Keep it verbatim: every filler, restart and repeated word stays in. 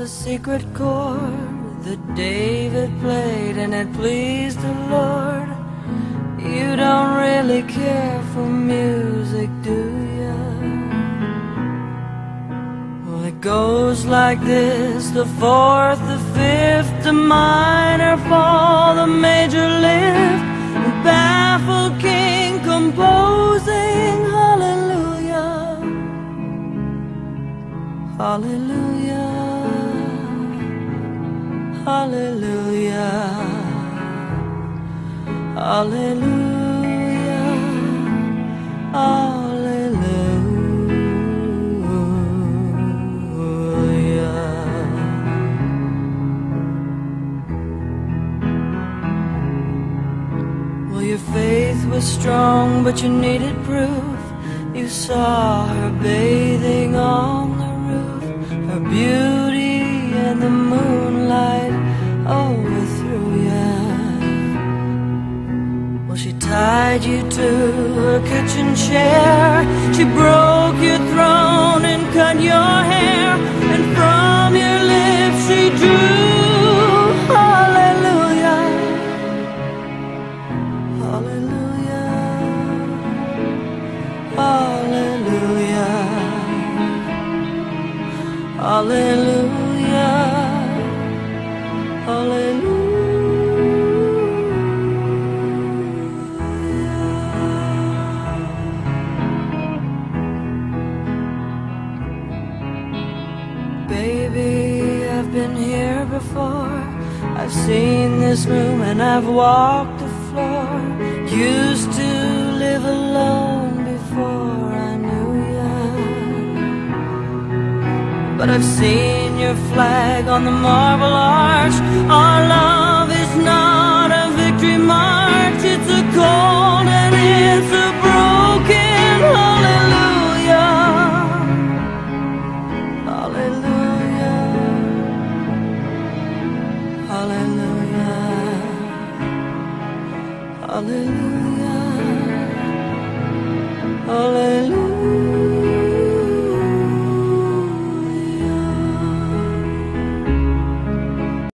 a secret chord that David played and it pleased the Lord. You don't really care for music, do ya? Well, it goes like this: the fourth, the fifth, the minor fall, the major lift, the baffled king composing hallelujah, hallelujah, hallelujah, hallelujah, hallelujah. Well, your faith was strong, but you needed proof. You saw her bathing on the roof, her beauty and the moonlight overthrew ya. Well, she tied you to her kitchen chair, she broke your throne and cut your hair, and from your lips she drew hallelujah, hallelujah, hallelujah, hallelujah, hallelujah. Baby, I've been here before. I've seen this room and I've walked the floor. Used to live alone before I knew ya, but I've seen your flag on the marble arch. Our love is not a victory march, it's a cold and it's a broken hallelujah, hallelujah, hallelujah, hallelujah, hallelujah.